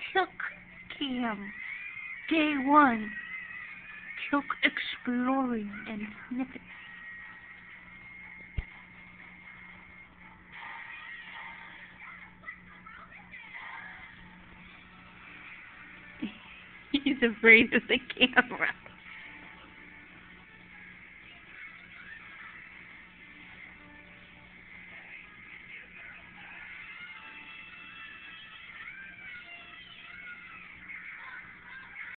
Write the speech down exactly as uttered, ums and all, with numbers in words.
Teal'c Cam. Day one. Teal'c exploring and sniffing. He's afraid of the camera.